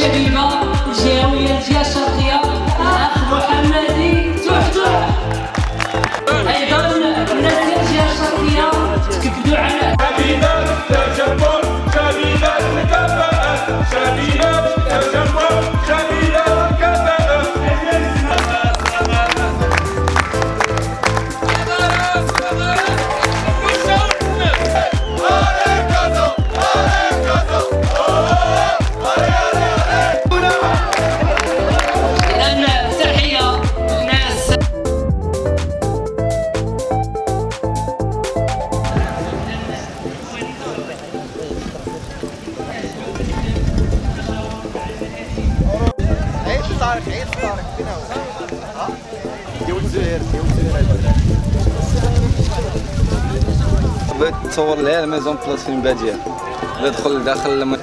الشبيبة الجهوية الجهة الشرقية الأخ محمدي تحتح. أيضا الناس ديال الجهة الشرقية تكبدوا على شبيبة التجمع، شبيبة الكفاءة، شبيبة التجمع، شبيبة الكفاءة. بغيت تصور لها الميزون بلاص فين باديه ندخل لداخل لما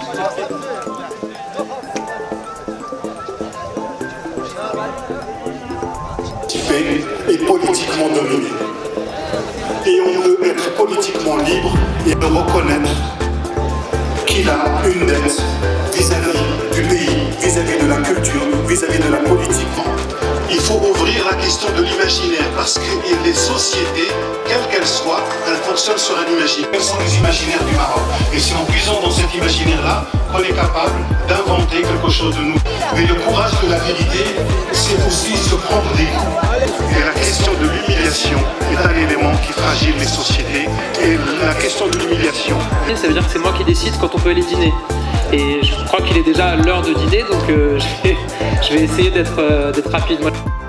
est politiquement dominé. Et on peut être politiquement libre et de reconnaître qu'il a une dette vis-à-vis du pays, vis-à-vis de la culture, vis-à-vis de la politique. Il faut ouvrir la question de l'imaginaire parce que les sociétés, quelles qu'elles soient, elles fonctionnent sur un imaginaire. Quels sont les imaginaires du Maroc? Et c'est en puisant dans cet imaginaire-là qu'on est capable d'inventer quelque chose de nouveau. Mais le courage de la vérité, c'est aussi se prendre des coups. Et la question de l'humiliation est un élément qui fragile les sociétés. Et la question de l'humiliation. Ça veut dire que c'est moi qui décide quand on peut aller dîner. Et je crois qu'il est déjà l'heure de dîner, donc je vais essayer d'être rapide.